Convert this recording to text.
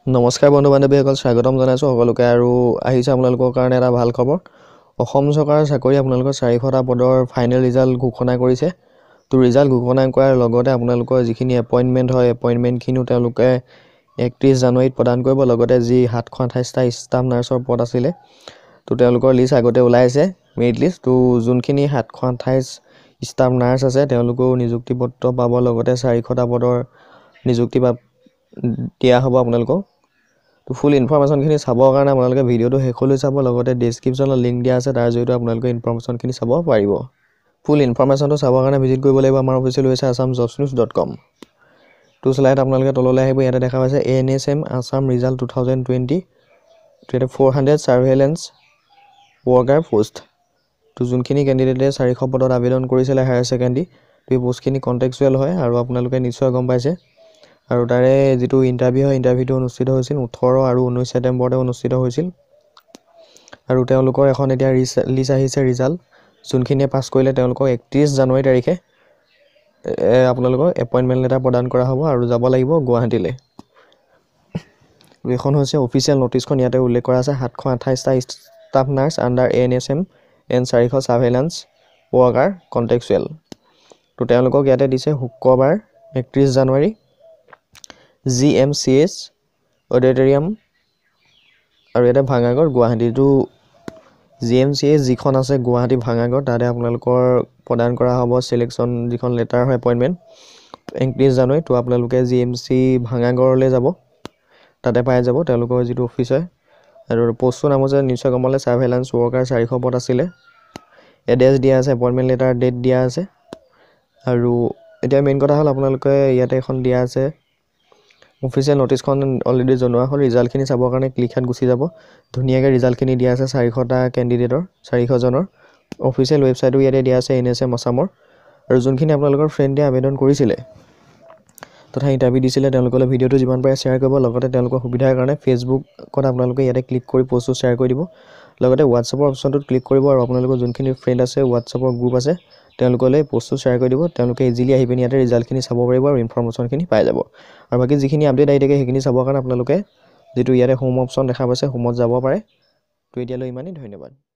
নমস্কাৰ বন্ধু বান্ধৱীসকল, স্বাগতম জনাইছোঁ সকলোকে। আৰু আহিছে আপোনালোকৰ কাৰণে এটা ভাল খবৰ। অসম চৰকাৰৰ চাকৰি আপোনালোকৰ 400টা পদৰ ফাইনেল ৰিজাল্ট ঘোষণা কৰিছে। তো ৰিজাল্ট ঘোষণা কৰাৰ লগতে আপোনালোকৰ যিখিনি এপইণ্টমেণ্ট হয়, এপইণ্টমেণ্টখিনিও তেওঁলোকে 31 জানুৱাৰীত প্ৰদান কৰিব। লগতে যি 728টা ষ্টাফ নাৰ্ছৰ পদ আছিলে, তো তেওঁলোকৰ লিষ্ট আগতে ওলাইছে, মেৰিট লিষ্ট। তো যোনখিনি 728 ষ্টাফ নাৰ্ছ আছে তেওঁলোকেও নিযুক্তি পত্ৰ পাব। লগতে 400টা পদৰ নিযুক্তি দিয়া হ'ব আপোনালোকক। তো ফুল ইনফৰমেশ্যনখিনি চাবৰ কাৰণে আপোনালোকে ভিডিঅ'টো শেষলৈ চাব। লগতে ডেছক্ৰিপশ্যনত লিংক দিয়া আছে, তাৰ জৰিয়তে আপোনালোকে ইনফৰমেশ্যনখিনি চাব পাৰিব। ফুল ইনফৰমেশ্যনটো চাবৰ কাৰণে ভিজিট কৰিব লাগিব আমাৰ অফিচিয়েল ৱেবছাইট assamjobsnews.com। তো শ্লাইড আপোনালোকে তললৈ আহিব, ইয়াতে দেখা পাইছে ANSM Assam result 2020, 400 surveillance worker post. তো যোনখিনি কেণ্ডিডেটে 400 পদত আবেদন কৰিছিলে হায়াৰ ছেকেণ্ডেৰী, তো এই পোষ্টখিনি কণ্টেক্সুৱেল হয় আৰু আপোনালোকে নিশ্চয় গম পাইছে। আৰু তাৰে যিটো ইণ্টাৰভিউ হয়, ইণ্টাৰভিউটো অনুষ্ঠিত হৈছিল 18 আৰু 19 ছেপ্টেম্বৰতে অনুষ্ঠিত হৈছিল। আৰু তেওঁলোকৰ এখন এতিয়া লিষ্ট আহিছে ৰিজাল্ট। যোনখিনিয়ে পাছ কৰিলে তেওঁলোকক 31 জানুৱাৰী তাৰিখে আপোনালোকৰ এপইণ্টমেণ্ট লেটাৰ প্ৰদান কৰা হ'ব আৰু যাব লাগিব গুৱাহাটীলৈ। এইখন হৈছে অফিচিয়েল নটিছখন, ইয়াতে উল্লেখ কৰা আছে 728টা staff nurse under ANSM and 400 surveillance worker contractual. তো তেওঁলোকক ইয়াতে দিছে শুক্ৰবাৰ 31 জানুৱাৰী GMCH অডিটৰিয়াম আৰু ইয়াতে ভাঙাগড় গুৱাহাটীটো। GMCH যিখন আছে গুৱাহাটী ভাঙাগড়, তাতে আপোনালোকৰ প্ৰদান কৰা হ'ব চিলেকশ্যন যিখন লেটাৰ হয় এপইণ্টমেণ্ট 31 জানুৱাৰী। তো আপোনালোকে GMC ভাঙাগড়লৈ যাব, তাতে পাই যাব তেওঁলোকৰ যিটো অফিচ হয়। আৰু পোষ্টটোৰ নাম হৈছে নিশ্চয় গম পালে ছাৰ্ভেইলেন্স ৱৰ্কাৰ, 400 পদ আছিলে। এড্ৰেছ দিয়া আছে, এপইণ্টমেণ্ট লেটাৰ ডেট দিয়া আছে। আৰু এতিয়া মেইন কথা হ'ল আপোনালোকে ইয়াতে এখন দিয়া আছে অফিচিয়েল নটিছখন অলৰেডি জনোৱা হ'ল। ৰিজাল্টখিনি চাবৰ কাৰণে ক্লিকত গুচি যাব। ধুনীয়াকৈ ৰিজাল্টখিনি দিয়া আছে 400টা কেণ্ডিডেটৰ, 400জনৰ। অফিচিয়েল ৱেবছাইটো ইয়াতে দিয়া আছে ANSM আছামৰ। আৰু যোনখিনি আপোনালোকৰ ফ্ৰেণ্ডে আবেদন কৰিছিলে তথা ইণ্টাৰভিউ দিছিলে, তেওঁলোকলৈ ভিডিঅ'টো যিমান পাৰে শ্বেয়াৰ কৰিব। লগতে তেওঁলোকৰ সুবিধাৰ কাৰণে ফেচবুকত আপোনালোকে ইয়াতে ক্লিক কৰি পষ্টটো শ্বেয়াৰ কৰি দিব। লগতে হোৱাটছআপৰ অপশ্যনটোত ক্লিক কৰিব আৰু আপোনালোকৰ যোনখিনি ফ্ৰেণ্ড আছে, হোৱাটছআপৰ গ্ৰুপ আছে, তেওঁলোকলৈ পষ্টটো শ্বেয়াৰ কৰি দিব। তেওঁলোকে ইজিলি আহি পিনি ইয়াতে ৰিজাল্টখিনি চাব পাৰিব আৰু ইনফৰমেশ্যনখিনি পাই যাব। আৰু বাকী যিখিনি আপডেট আহি থাকে সেইখিনি চাবৰ কাৰণে আপোনালোকে যিটো ইয়াতে হোম অপশ্যন দেখা পাইছে, হোমত যাব পাৰে। তো এতিয়ালৈ ইমানেই, ধন্যবাদ।